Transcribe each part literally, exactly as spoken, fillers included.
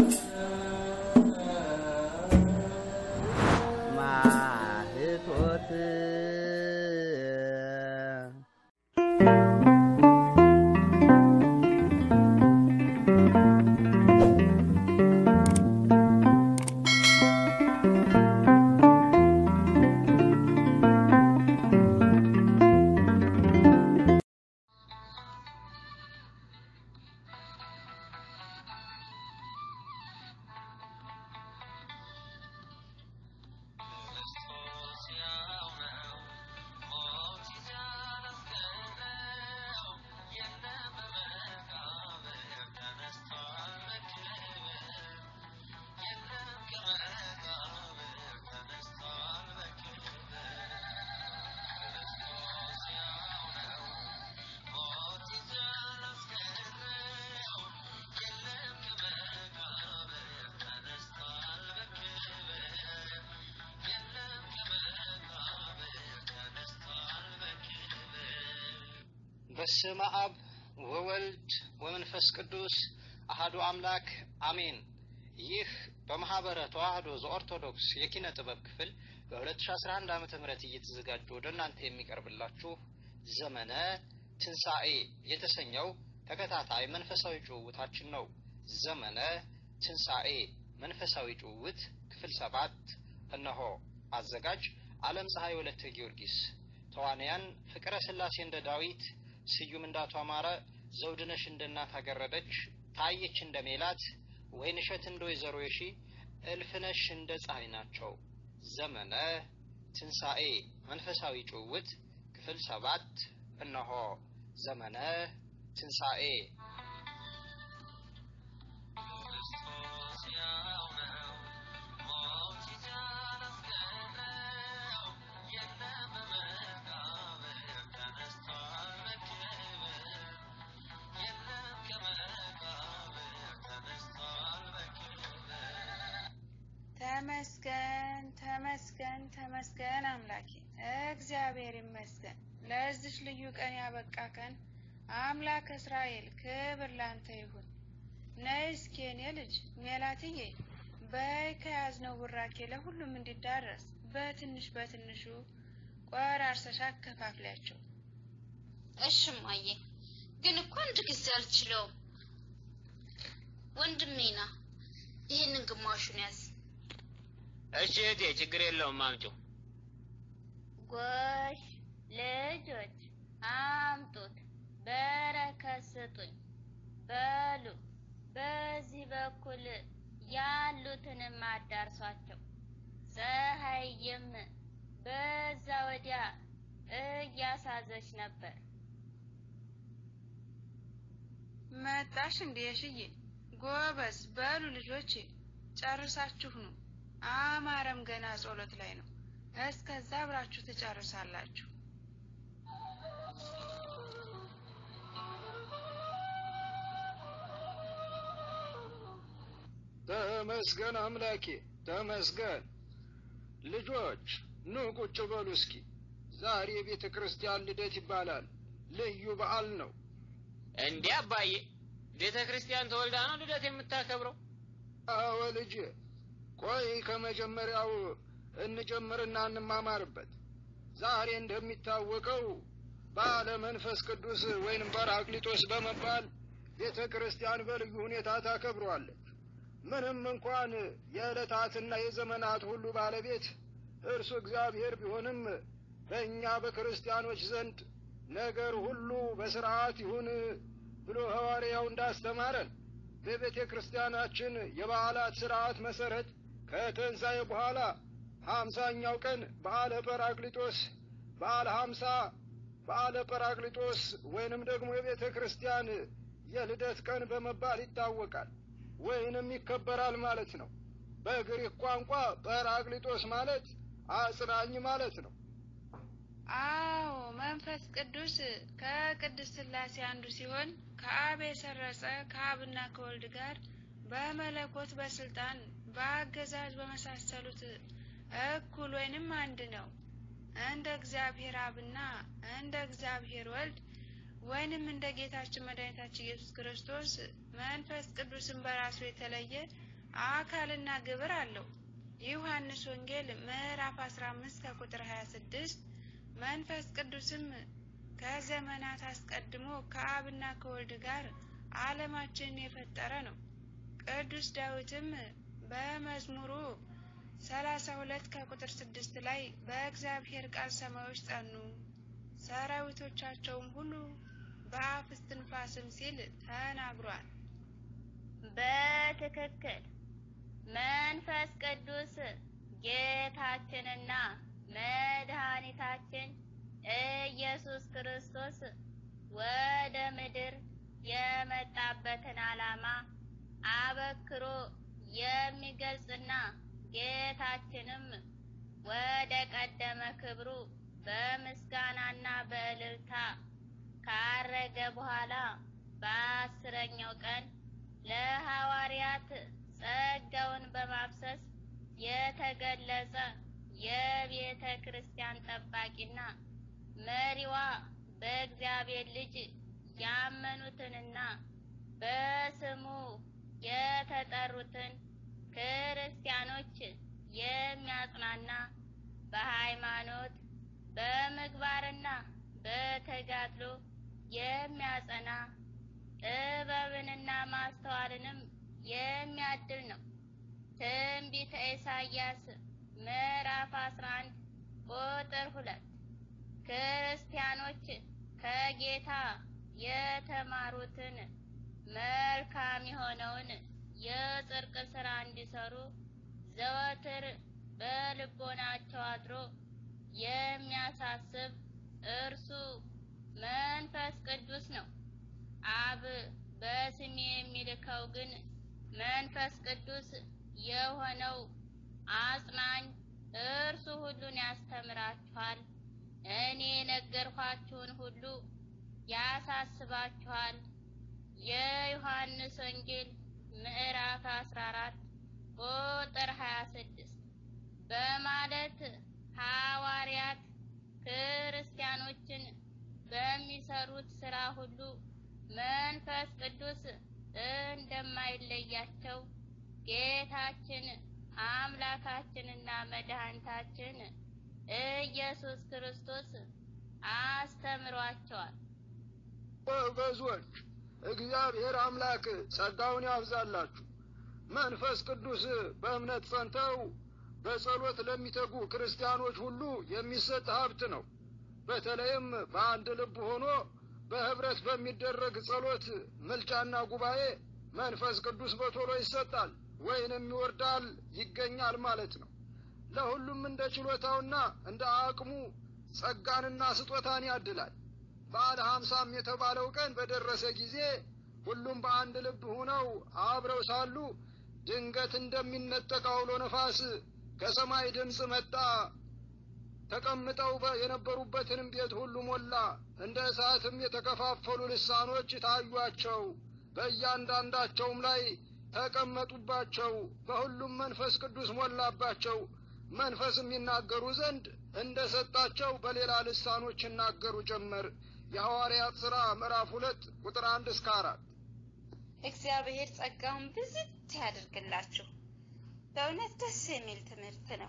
በስመ አብ ወወልድ ወመንፈስ ቅዱስ አሐዱ አምላክ አሜን። ይህ በማህበረ ተዋህዶ ዘኦርቶዶክስ የኪነ ጥበብ ክፍል በ2011 ዓመተ ምህረት እየተዘጋጀ ወደ እናንተ የሚቀርብላችሁ ዘመነ ትንሣኤ የተሰኘው ተከታታይ መንፈሳዊ ጭውውታችን ነው። ዘመነ ትንሣኤ መንፈሳዊ ጭውውት ክፍል ሰባት እነሆ። አዘጋጅ ዓለም ፀሐይ ወለተ ጊዮርጊስ። ተዋንያን ፍቅረ ሥላሴ እንደ ዳዊት፣ ስዩም እንዳቱ አማረ፣ ዘውድነሽ እንደናት አገረደች፣ ታየች እንደ ሜላት፣ ወይንሸት እንደ ወይዘሮ የሺ፣ እልፍነሽ እንደ ፀሐይ ናቸው። ዘመነ ትንሣኤ መንፈሳዊ ጭውውት ክፍል ሰባት እነሆ። ዘመነ ትንሣኤ ተመስገን ተመስገን ተመስገን አምላኬ እግዚአብሔር ይመስገን። ለዚህ ልዩ ቀን ያበቃከን አምላክ እስራኤል ክብር ላንተ ይሁን። ነይ እስኪ የኔ ልጅ ሜላትዬ በይ ከያዝነው ቡራኬ ለሁሉም እንዲዳረስ በትንሽ በትንሹ ቆራርሰሽ አከፋፍላቸው። እሺ እማዬ፣ ግን እኮ አንድ ጊዜ አልችለውም። ወንድሜና ይሄንን ግማሹን ያዝ። እሺ እቴ ችግር የለውም አምጪው። ጎሽ ልጆች አምጡት፣ በረከት ስጡኝ በሉ። በዚህ በኩል ያሉትንም አዳርሷቸው። ፀሐይም በዛ ወዲያ እያሳዘች ነበር። መጣሽ እንዴ የሽዬ? ጎበዝ በሉ ልጆቼ ጨርሳችሁ ነው። አማረም ገና ጸሎት ላይ ነው። እስከዛ አብራችሁ ትጨርሳላችሁ። ተመስገን አምላኬ ተመስገን። ልጆች ኑ ቁጭ በሉ እስኪ። ዛሬ የቤተ ክርስቲያን ልደት ይባላል። ልዩ በዓል ነው። እንዴ አባዬ፣ ቤተ ክርስቲያን ተወልዳ ነው ልደት የምታከብረው? አዎ ልጄ። ቆይ ከመጀመሪያው እንጀምርና እንማማርበት። ዛሬ እንደሚታወቀው በዓለ መንፈስ ቅዱስ ወይንም ጰራቅሊጦስ በመባል ቤተ ክርስቲያን በልዩ ሁኔታ ታከብረዋለች። ምንም እንኳን የዕለታትና የዘመናት ሁሉ ባለቤት እርሱ እግዚአብሔር ቢሆንም በእኛ በክርስቲያኖች ዘንድ ነገር ሁሉ በሥርዓት ይሁን ብሎ ሐዋርያው እንዳስተማረን በቤተ ክርስቲያናችን የበዓላት ሥርዓት መሠረት ከተንሣኤ በኋላ ሀምሳኛው ቀን በዓለ ጰራቅሊጦስ፣ በዓለ ሀምሳ፣ በዓለ ጰራቅሊጦስ ወይንም ደግሞ የቤተ ክርስቲያን የልደት ቀን በመባል ይታወቃል ወይንም ይከበራል ማለት ነው። በግሪክ ቋንቋ ጰራቅሊጦስ ማለት አጽናኝ ማለት ነው። አዎ መንፈስ ቅዱስ ከቅድስት ሥላሴ አንዱ ሲሆን ከአብ የሰረጸ ከአብና ከወልድ ጋር በመለኮት በስልጣን በአገዛዝ በመሳሰሉት እኩል ወይንም አንድ ነው። እንደ እግዚአብሔር አብና እንደ እግዚአብሔር ወልድ ወይንም እንደ ጌታችን መድኃኒታችን ኢየሱስ ክርስቶስ መንፈስ ቅዱስን በራሱ የተለየ አካልና ግብር አለው። ዮሐንስ ወንጌል ምዕራፍ አስራ አምስት ከቁጥር ሀያ ስድስት መንፈስ ቅዱስም ከዘመናት አስቀድሞ ከአብና ከወልድ ጋር ዓለማችንን የፈጠረ ነው። ቅዱስ ዳዊትም በመዝሙሩ ሰላሳ ሁለት ከቁጥር ስድስት ላይ በእግዚአብሔር ቃል ሰማዮች ጸኑ፣ ሰራዊቶቻቸውም ሁሉ በአፍ እስትንፋስም ሲል ተናግሯል። በትክክል መንፈስ ቅዱስ ጌታችንና መድኃኒታችን ኢየሱስ ክርስቶስ ወደ ምድር የመጣበትን ዓላማ አበክሮ የሚገልጽና ጌታችንም ወደ ቀደመ ክብሩ በምስጋናና በእልልታ ካረገ በኋላ በአስረኛው ቀን ለሐዋርያት ጸጋውን በማፍሰስ የተገለጸ የቤተ ክርስቲያን ጠባቂና መሪዋ በእግዚአብሔር ልጅ ያመኑትንና በስሙ የተጠሩትን ክርስቲያኖች የሚያጽናና በሃይማኖት በምግባርና በተጋድሎ የሚያጸና ጥበብንና ማስተዋልንም የሚያድል ነው። ትንቢተ ኢሳይያስ ምዕራፍ አስራ አንድ ቁጥር ሁለት ክርስቲያኖች ከጌታ የተማሩትን መልካም የሆነውን የጽድቅ ስራ እንዲሰሩ ዘወትር በልቦናቸው አድሮ የሚያሳስብ እርሱ መንፈስ ቅዱስ ነው። አብ በስሜ የሚልከው ግን መንፈስ ቅዱስ የሆነው አጽናኝ እርሱ ሁሉን ያስተምራችኋል፣ እኔ የነገርኳችሁን ሁሉ ያሳስባችኋል። የዮሐንስ ወንጌል ምዕራፍ አስራ አራት ቁጥር ሀያ ስድስት በማለት ሐዋርያት ክርስቲያኖችን በሚሰሩት ስራ ሁሉ መንፈስ ቅዱስ እንደማይለያቸው ጌታችን አምላካችንና መድኃኒታችን ኢየሱስ ክርስቶስ አስተምሯቸዋል። ወገዞች እግዚአብሔር አምላክ ጸጋውን ያብዛላችሁ። መንፈስ ቅዱስ በእምነት ጸንተው በጸሎት ለሚተጉ ክርስቲያኖች ሁሉ የሚሰጥ ሀብት ነው። በተለይም በአንድ ልብ ሆኖ በህብረት በሚደረግ ጸሎት ምልጃና ጉባኤ መንፈስ ቅዱስ በቶሎ ይሰጣል ወይንም ይወርዳል ይገኛል ማለት ነው። ለሁሉም እንደ ችሎታውና እንደ አቅሙ ጸጋንና ስጦታን ያድላል። በዓለ ሀምሳም የተባለው ቀን በደረሰ ጊዜ ሁሉም በአንድ ልብ ሆነው አብረው ሳሉ ድንገት እንደሚነጠቅ አውሎ ነፋስ ከሰማይ ድምፅ መጣ። ተቀምጠው የነበሩበትንም ቤት ሁሉ ሞላ። እንደ እሳትም የተከፋፈሉ ልሳኖች ታዩአቸው፣ በእያንዳንዳቸውም ላይ ተቀመጡባቸው። በሁሉም መንፈስ ቅዱስ ሞላባቸው። መንፈስም ይናገሩ ዘንድ እንደ ሰጣቸው በሌላ ልሳኖች ይናገሩ ጀመር። የሐዋርያት ሥራ ምዕራፍ ሁለት ቁጥር አንድ እስከ አራት። እግዚአብሔር ጸጋውን ብዝት ያድርግላችሁ። በእውነት ደስ የሚል ትምህርት ነው።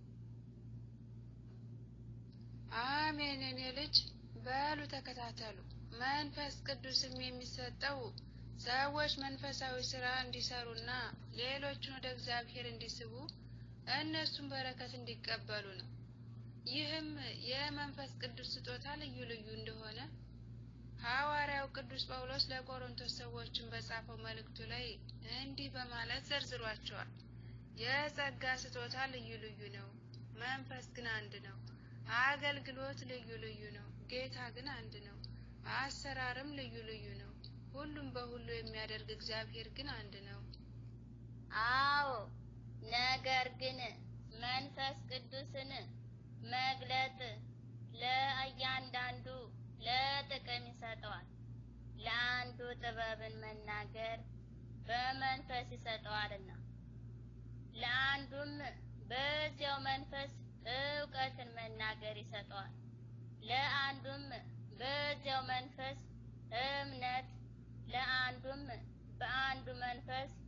አሜን። እኔ ልጅ በሉ ተከታተሉ። መንፈስ ቅዱስም የሚሰጠው ሰዎች መንፈሳዊ ስራ እንዲሰሩና ሌሎችን ወደ እግዚአብሔር እንዲስቡ እነሱም በረከት እንዲቀበሉ ነው። ይህም የመንፈስ ቅዱስ ስጦታ ልዩ ልዩ እንደሆነ ሐዋርያው ቅዱስ ጳውሎስ ለቆሮንቶስ ሰዎችን በጻፈው መልእክቱ ላይ እንዲህ በማለት ዘርዝሯቸዋል። የጸጋ ስጦታ ልዩ ልዩ ነው፣ መንፈስ ግን አንድ ነው። አገልግሎት ልዩ ልዩ ነው፣ ጌታ ግን አንድ ነው። አሰራርም ልዩ ልዩ ነው፣ ሁሉም በሁሉ የሚያደርግ እግዚአብሔር ግን አንድ ነው። አዎ፣ ነገር ግን መንፈስ ቅዱስን መግለጥ ለእያንዳንዱ ለጥቅም ይሰጠዋል። ለአንዱ ጥበብን መናገር በመንፈስ ይሰጠዋልና፣ ለአንዱም በዚያው መንፈስ እውቀትን መናገር ይሰጠዋል። ለአንዱም በዚያው መንፈስ እምነት፣ ለአንዱም በአንዱ መንፈስ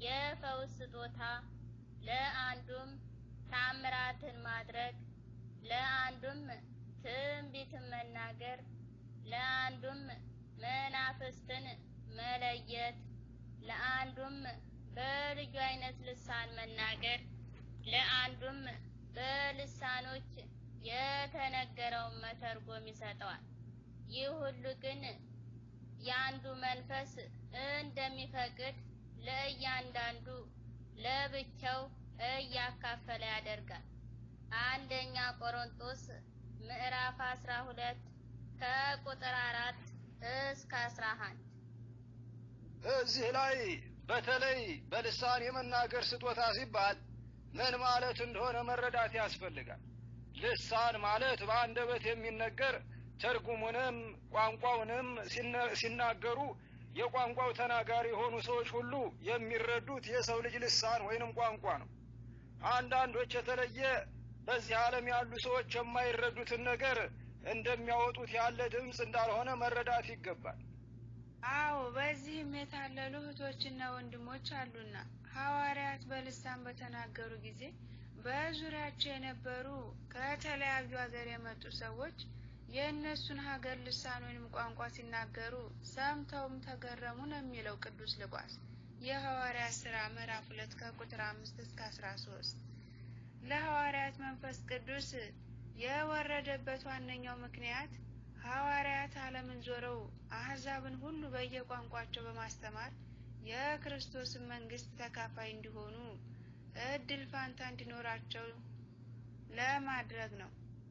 የፈውስ ስጦታ፣ ለአንዱም ታምራትን ማድረግ፣ ለአንዱም ትንቢትን መናገር፣ ለአንዱም መናፍስትን መለየት፣ ለአንዱም በልዩ አይነት ልሳን መናገር፣ ለአንዱም በልሳኖች የተነገረውን መተርጎም ይሰጠዋል። ይህ ሁሉ ግን ያንዱ መንፈስ እንደሚፈቅድ ለእያንዳንዱ ለብቻው እያካፈለ ያደርጋል። አንደኛ ቆሮንቶስ ምዕራፍ አስራ ሁለት ከቁጥር አራት እስከ አስራ አንድ። እዚህ ላይ በተለይ በልሳን የመናገር ስጦታ ሲባል ምን ማለት እንደሆነ መረዳት ያስፈልጋል። ልሳን ማለት በአንደበት የሚነገር ትርጉሙንም ቋንቋውንም ሲናገሩ የቋንቋው ተናጋሪ የሆኑ ሰዎች ሁሉ የሚረዱት የሰው ልጅ ልሳን ወይንም ቋንቋ ነው። አንዳንዶች የተለየ በዚህ ዓለም ያሉ ሰዎች የማይረዱትን ነገር እንደሚያወጡት ያለ ድምፅ እንዳልሆነ መረዳት ይገባል። አዎ፣ በዚህም የታለሉ እህቶችና ወንድሞች አሉና ሐዋርያት በልሳን በተናገሩ ጊዜ በዙሪያቸው የነበሩ ከተለያዩ ሀገር የመጡ ሰዎች የእነሱን ሀገር ልሳን ወይንም ቋንቋ ሲናገሩ ሰምተውም ተገረሙ ነው የሚለው ቅዱስ ሉቃስ የሐዋርያት ሥራ ምዕራፍ ሁለት ከቁጥር አምስት እስከ አስራ ሶስት። ለሐዋርያት መንፈስ ቅዱስ የወረደበት ዋነኛው ምክንያት ሐዋርያት ዓለምን ዞረው አሕዛብን ሁሉ በየቋንቋቸው በማስተማር የክርስቶስን መንግስት ተካፋይ እንዲሆኑ እድል ፋንታ እንዲኖራቸው ለማድረግ ነው።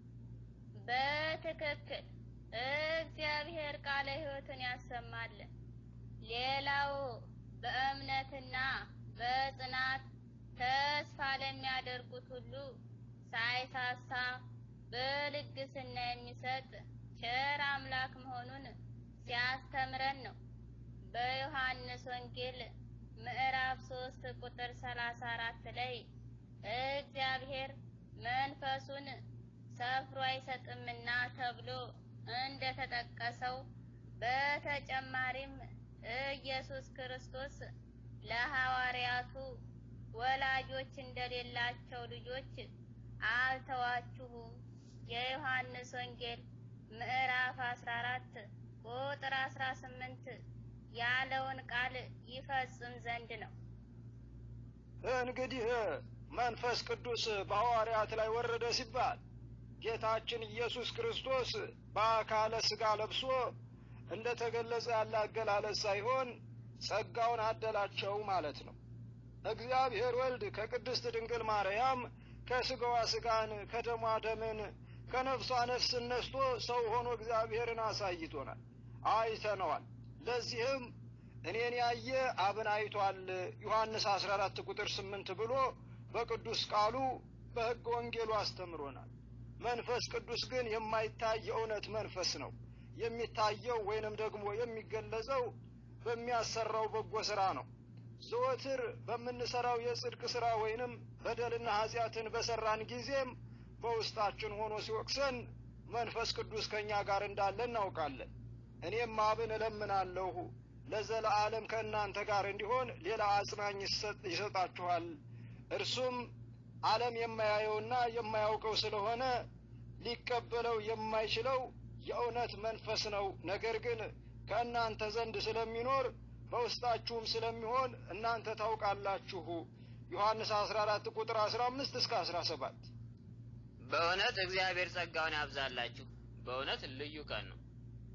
በትክክል እግዚአብሔር ቃለ ሕይወትን ያሰማልን። ሌላው በእምነትና በጽናት ተስፋ ለሚያደርጉት ሁሉ ሳይሳሳ በልግስና የሚሰጥ ቸር አምላክ መሆኑን ሲያስተምረን ነው። በዮሐንስ ወንጌል ምዕራፍ ሶስት ቁጥር ሰላሳ አራት ላይ እግዚአብሔር መንፈሱን ሰፍሮ አይሰጥምና ተብሎ እንደተጠቀሰው በተጨማሪም ኢየሱስ ክርስቶስ ለሐዋርያቱ ወላጆች እንደሌላቸው ልጆች አልተዋችሁም የዮሐንስ ወንጌል ምዕራፍ አስራ አራት ቁጥር አስራ ስምንት ያለውን ቃል ይፈጽም ዘንድ ነው። እንግዲህ መንፈስ ቅዱስ በሐዋርያት ላይ ወረደ ሲባል ጌታችን ኢየሱስ ክርስቶስ በአካለ ሥጋ ለብሶ እንደተገለጸ ያለ አገላለጽ ሳይሆን ጸጋውን አደላቸው ማለት ነው። እግዚአብሔር ወልድ ከቅድስት ድንግል ማርያም ከሥጋዋ ሥጋን ከደሟ ደምን ከነፍሷ ነፍስን ነስቶ ሰው ሆኖ እግዚአብሔርን አሳይቶናል፣ አይተነዋል። ለዚህም እኔን ያየ አብን አይቷል ዮሐንስ አስራ አራት ቁጥር ስምንት ብሎ በቅዱስ ቃሉ በሕገ ወንጌሉ አስተምሮናል። መንፈስ ቅዱስ ግን የማይታይ የእውነት መንፈስ ነው። የሚታየው ወይንም ደግሞ የሚገለጸው በሚያሰራው በጎ ሥራ ነው። ዘወትር በምንሰራው የጽድቅ ሥራ ወይንም በደልና ኃጢአትን በሰራን ጊዜም በውስጣችን ሆኖ ሲወቅሰን መንፈስ ቅዱስ ከኛ ጋር እንዳለ እናውቃለን። እኔም አብን እለምናለሁ ለዘለዓለም ከእናንተ ጋር እንዲሆን ሌላ አጽናኝ ይሰጣችኋል፣ እርሱም ዓለም የማያየውና የማያውቀው ስለሆነ ሊቀበለው የማይችለው የእውነት መንፈስ ነው። ነገር ግን ከእናንተ ዘንድ ስለሚኖር በውስጣችሁም ስለሚሆን እናንተ ታውቃላችሁ። ዮሐንስ አስራ አራት ቁጥር አስራ አምስት እስከ አስራ ሰባት። በእውነት እግዚአብሔር ጸጋውን ያብዛላችሁ። በእውነት ልዩ ቀን ነው።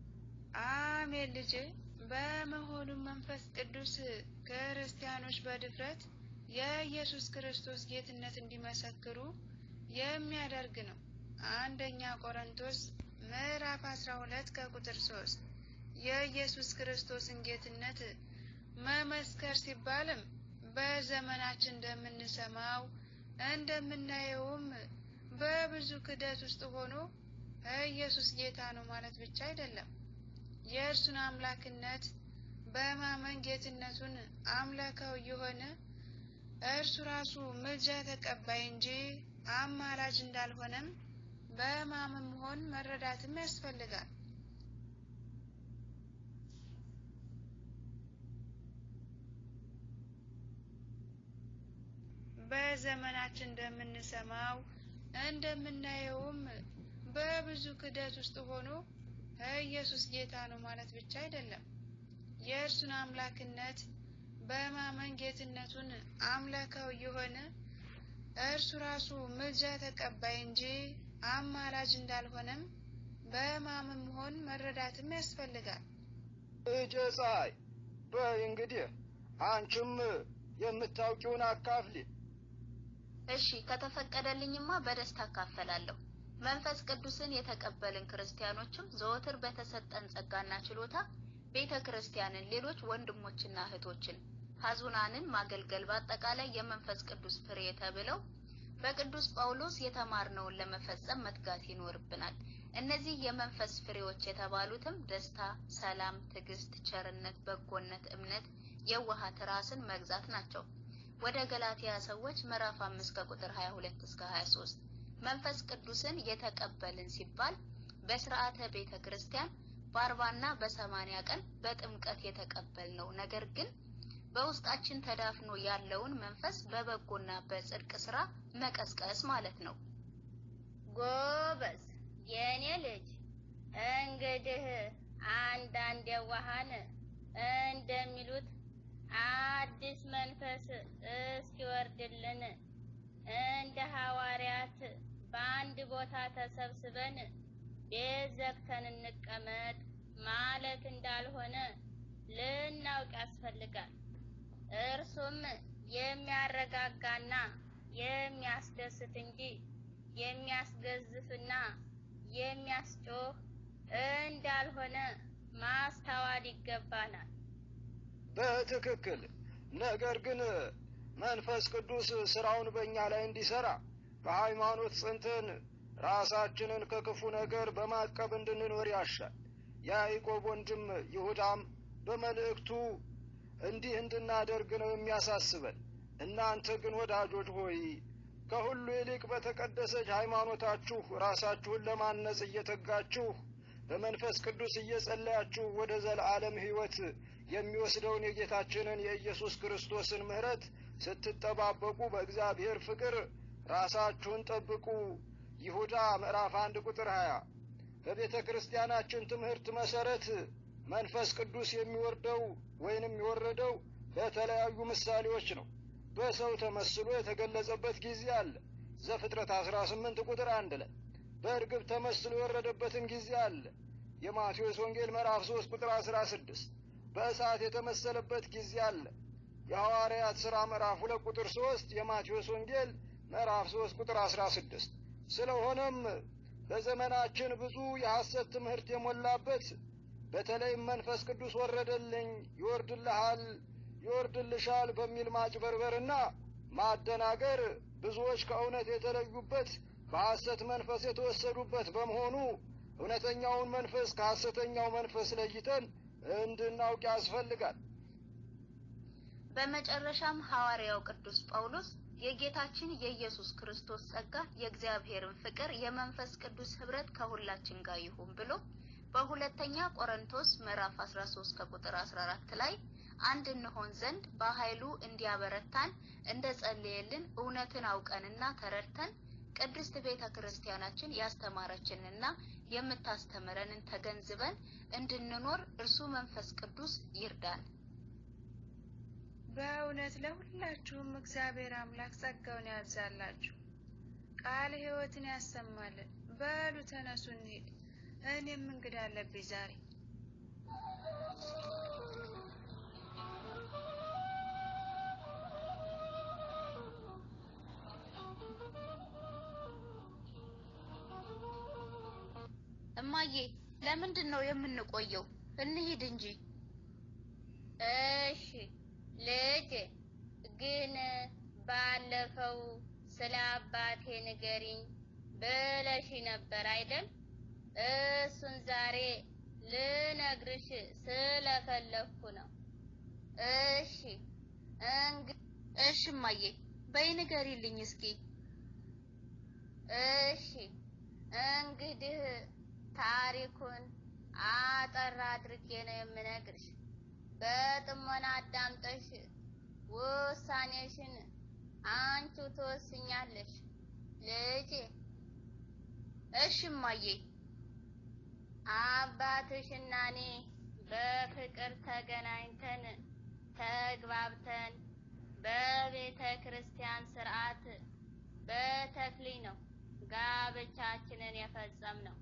አሜን። ልጅ በመሆኑም መንፈስ ቅዱስ ክርስቲያኖች በድፍረት የኢየሱስ ክርስቶስ ጌትነት እንዲመሰክሩ የሚያደርግ ነው። አንደኛ ቆሮንቶስ ምዕራፍ አስራ ሁለት ከቁጥር ሶስት። የኢየሱስ ክርስቶስን ጌትነት መመስከር ሲባልም በዘመናችን እንደምንሰማው እንደምናየውም በብዙ ክደት ውስጥ ሆኖ ኢየሱስ ጌታ ነው ማለት ብቻ አይደለም። የእርሱን አምላክነት በማመን ጌትነቱን አምላካዊ የሆነ እርሱ ራሱ ምልጃ ተቀባይ እንጂ አማላጅ እንዳልሆነም በማመን መሆን መረዳትም ያስፈልጋል። በዘመናችን እንደምንሰማው እንደምናየውም በብዙ ክደት ውስጥ ሆኖ ኢየሱስ ጌታ ነው ማለት ብቻ አይደለም። የእርሱን አምላክነት በማመን ጌትነቱን አምላካዊ የሆነ እርሱ ራሱ ምልጃ ተቀባይ እንጂ አማላጅ እንዳልሆነም በማመን መሆን መረዳትም ያስፈልጋል። እጀ ፀሐይ በይ እንግዲህ አንቺም የምታውቂውን አካፍሊ። እሺ ከተፈቀደልኝማ በደስታ አካፈላለሁ። መንፈስ ቅዱስን የተቀበልን ክርስቲያኖችም ዘወትር በተሰጠን ጸጋና ችሎታ ቤተ ክርስቲያንን፣ ሌሎች ወንድሞችና እህቶችን፣ ሐዙናንን ማገልገል በአጠቃላይ የመንፈስ ቅዱስ ፍሬ ተብለው በቅዱስ ጳውሎስ የተማርነውን ለመፈጸም መትጋት ይኖርብናል። እነዚህ የመንፈስ ፍሬዎች የተባሉትም ደስታ፣ ሰላም፣ ትዕግስት፣ ቸርነት፣ በጎነት፣ እምነት፣ የዋሃት፣ ራስን መግዛት ናቸው። ወደ ገላትያ ሰዎች ምዕራፍ አምስት ከቁጥር ሀያ ሁለት እስከ ሀያ ሶስት መንፈስ ቅዱስን የተቀበልን ሲባል በስርዓተ ቤተ ክርስቲያን በአርባና በሰማንያ ቀን በጥምቀት የተቀበልነው ነገር ግን በውስጣችን ተዳፍኖ ያለውን መንፈስ በበጎና በጽድቅ ስራ መቀስቀስ ማለት ነው። ጎበዝ የኔ ልጅ፣ እንግዲህ አንዳንድ የዋሃን እንደሚሉት አዲስ መንፈስ እስኪወርድልን እንደ ሐዋርያት በአንድ ቦታ ተሰብስበን ቤት ዘግተን እንቀመጥ ማለት እንዳልሆነ ልናውቅ ያስፈልጋል። እርሱም የሚያረጋጋና የሚያስደስት እንጂ የሚያስገዝፍና የሚያስጮህ እንዳልሆነ ማስተዋል ይገባናል። በትክክል። ነገር ግን መንፈስ ቅዱስ ስራውን በእኛ ላይ እንዲሰራ በሃይማኖት ጽንተን ራሳችንን ከክፉ ነገር በማቀብ እንድንኖር ያሻል። ያዕቆብ ወንድም ይሁዳም በመልእክቱ እንዲህ እንድናደርግ ነው የሚያሳስበን። እናንተ ግን ወዳጆች ሆይ ከሁሉ ይልቅ በተቀደሰች ሃይማኖታችሁ ራሳችሁን ለማነጽ እየተጋችሁ በመንፈስ ቅዱስ እየጸለያችሁ ወደ ዘላለም ሕይወት የሚወስደውን የጌታችንን የኢየሱስ ክርስቶስን ምሕረት ስትጠባበቁ በእግዚአብሔር ፍቅር ራሳችሁን ጠብቁ። ይሁዳ ምዕራፍ አንድ ቁጥር ሀያ በቤተ ክርስቲያናችን ትምህርት መሰረት መንፈስ ቅዱስ የሚወርደው ወይንም የወረደው በተለያዩ ምሳሌዎች ነው። በሰው ተመስሎ የተገለጸበት ጊዜ አለ። ዘፍጥረት አስራ ስምንት ቁጥር አንድ ላይ በእርግብ ተመስሎ የወረደበትም ጊዜ አለ። የማቴዎስ ወንጌል ምዕራፍ ሶስት ቁጥር አስራ ስድስት በእሳት የተመሰለበት ጊዜ አለ። የሐዋርያት ሥራ ምዕራፍ ሁለት ቁጥር ሶስት የማቴዎስ ወንጌል ምዕራፍ ሶስት ቁጥር አስራ ስድስት ስለሆነም በዘመናችን ብዙ የሐሰት ትምህርት የሞላበት በተለይም መንፈስ ቅዱስ ወረደልኝ፣ ይወርድልሃል፣ ይወርድልሻል በሚል ማጭበርበርና ማደናገር ብዙዎች ከእውነት የተለዩበት በሐሰት መንፈስ የተወሰዱበት በመሆኑ እውነተኛውን መንፈስ ከሐሰተኛው መንፈስ ለይተን እንድናውቅ ያስፈልጋል። በመጨረሻም ሐዋርያው ቅዱስ ጳውሎስ የጌታችን የኢየሱስ ክርስቶስ ጸጋ፣ የእግዚአብሔርን ፍቅር፣ የመንፈስ ቅዱስ ህብረት ከሁላችን ጋር ይሁን ብሎ በሁለተኛ ቆሮንቶስ ምዕራፍ አስራ ሶስት ከቁጥር አስራ አራት ላይ አንድ እንሆን ዘንድ በኃይሉ እንዲያበረታን እንደጸለየልን እውነትን አውቀንና ተረድተን ቅድስት ቤተ ክርስቲያናችን ያስተማረችንና የምታስተምረንን ተገንዝበን እንድንኖር እርሱ መንፈስ ቅዱስ ይርዳን። በእውነት ለሁላችሁም እግዚአብሔር አምላክ ጸጋውን ያብዛላችሁ፣ ቃል ሕይወትን ያሰማልን። በሉ ተነሱ እንሂድ፣ እኔም እንግዳ አለብኝ ዛሬ። እማዬ ለምንድን ነው የምንቆየው? እንሂድ እንጂ። እሺ ልጅ፣ ግን ባለፈው ስለ አባቴ ንገሪኝ ብለሽ ነበር አይደል? እሱን ዛሬ ልነግርሽ ስለፈለኩ ነው። እሺ እንግ እሺ እማዬ በይ ንገሪልኝ እስኪ። እሺ እንግዲህ ታሪኩን አጠር አድርጌ ነው የምነግርሽ። በጥሞና አዳምጠሽ ውሳኔሽን አንቺው ትወስኛለሽ ልጄ። እሺ እማዬ። አባትሽና እኔ በፍቅር ተገናኝተን ተግባብተን በቤተ ክርስቲያን ስርዓት በተክሊል ነው ጋብቻችንን የፈጸምነው።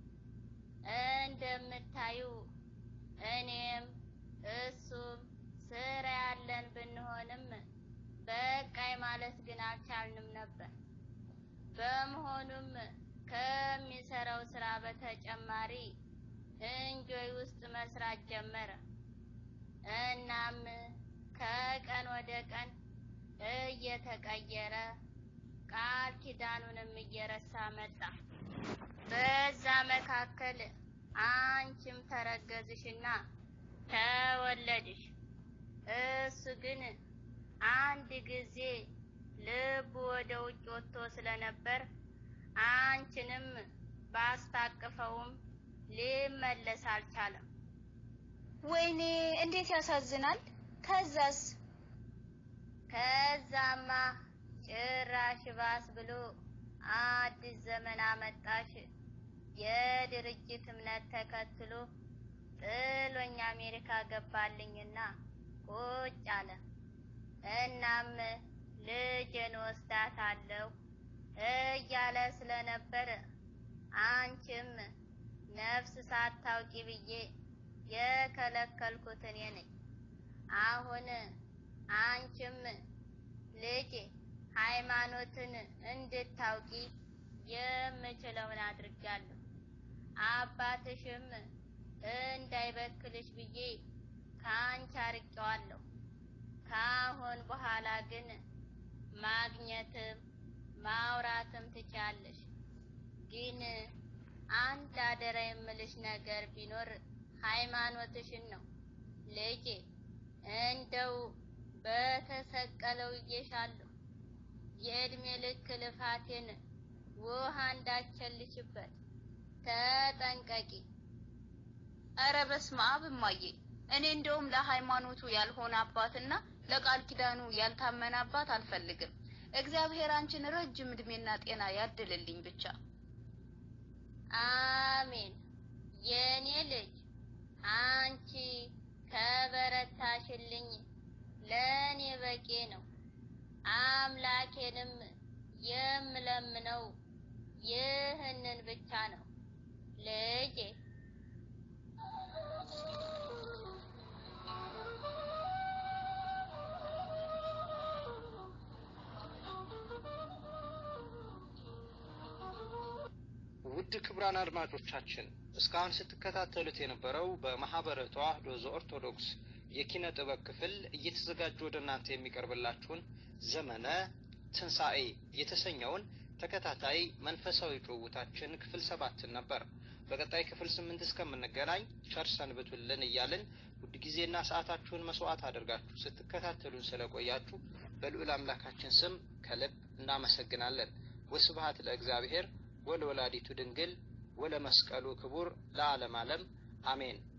እንደምታዩ እኔም እሱም ስራ ያለን ብንሆንም በቃይ ማለት ግን አልቻልንም ነበር። በመሆኑም ከሚሰራው ስራ በተጨማሪ እንጆይ ውስጥ መስራት ጀመረ። እናም ከቀን ወደ ቀን እየተቀየረ ቃል ኪዳኑንም እየረሳ መጣ። በዛ መካከል አንቺም ተረገዝሽና ተወለድሽ። እሱ ግን አንድ ጊዜ ልቡ ወደ ውጭ ወጥቶ ስለነበር አንቺንም ባስታቅፈውም ሊመለስ አልቻለም። ወይኔ እንዴት ያሳዝናል። ከዛስ? ከዛማ ጭራሽ ባስ ብሎ አዲስ ዘመን አመጣሽ። የድርጅት እምነት ተከትሎ ጥሎኝ አሜሪካ ገባልኝና ቁጭ አለ። እናም ልጄን ወስዳታለሁ እያለ ስለነበር አንቺም ነፍስ ሳታውቂ ብዬ የከለከልኩት እኔ ነኝ። አሁን አንቺም ልጄ ሃይማኖትን እንድታውቂ የምችለውን አድርጋለሁ። አባትሽም እንዳይበክልሽ ብዬ ከአንቺ አርቄዋለሁ። ከአሁን በኋላ ግን ማግኘትም ማውራትም ትቻለሽ። ግን አንድ አደራ የምልሽ ነገር ቢኖር ሃይማኖትሽን ነው ልጄ። እንደው በተሰቀለው ይዤሻለሁ። የእድሜ ልክ ልፋቴን ውሃ እንዳቸልሽበት ተጠንቀቂ። ኧረ በስመ አብ እማዬ። እኔ እንደውም ለሃይማኖቱ ያልሆነ አባትና ለቃል ኪዳኑ ያልታመነ አባት አልፈልግም። እግዚአብሔር አንቺን ረጅም እድሜና ጤና ያድልልኝ ብቻ። አሜን የኔ ልጅ። አንቺ ከበረታሽልኝ ለኔ በቂ ነው። አምላኬንም የምለምነው ይህንን ብቻ ነው ልጄ። ውድ ክቡራን አድማጮቻችን እስካሁን ስትከታተሉት የነበረው በማህበረ ተዋህዶ ዘኦርቶዶክስ የኪነ ጥበብ ክፍል እየተዘጋጀ ወደ እናንተ የሚቀርብላችሁን ዘመነ ትንሣኤ የተሰኘውን ተከታታይ መንፈሳዊ ጭውውታችን ክፍል ሰባትን ነበር። በቀጣይ ክፍል ስምንት እስከምንገናኝ ቸር ሰንብቱልን እያልን ውድ ጊዜና ሰዓታችሁን መስዋዕት አድርጋችሁ ስትከታተሉን ስለቆያችሁ በልዑል አምላካችን ስም ከልብ እናመሰግናለን። ወስብሐት ለእግዚአብሔር ወለወላዲቱ ድንግል ወለመስቀሉ ክቡር ለዓለም ዓለም አሜን።